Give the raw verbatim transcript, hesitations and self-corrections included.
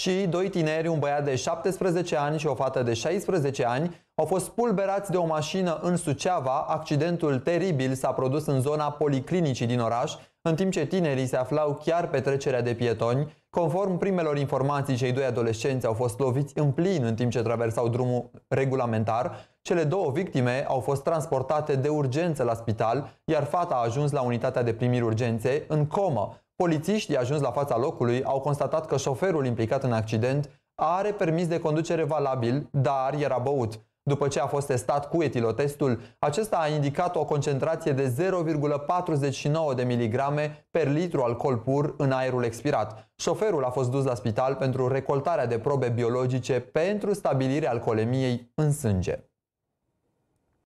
și doi tineri, un băiat de șaptesprezece ani și o fată de șaisprezece ani, au fost spulberați de o mașină în Suceava. Accidentul teribil s-a produs în zona policlinicii din oraș, în timp ce tinerii se aflau chiar pe trecerea de pietoni. Conform primelor informații, cei doi adolescenți au fost loviți în plin în timp ce traversau drumul regulamentar. Cele două victime au fost transportate de urgență la spital, iar fata a ajuns la unitatea de primiri urgențe în comă. Polițiștii ajuns la fața locului au constatat că șoferul implicat în accident are permis de conducere valabil, dar era băut. După ce a fost testat cu etilotestul, acesta a indicat o concentrație de zero virgulă patruzeci și nouă de miligrame per litru alcool pur în aerul expirat. Șoferul a fost dus la spital pentru recoltarea de probe biologice pentru stabilirea alcoolemiei în sânge.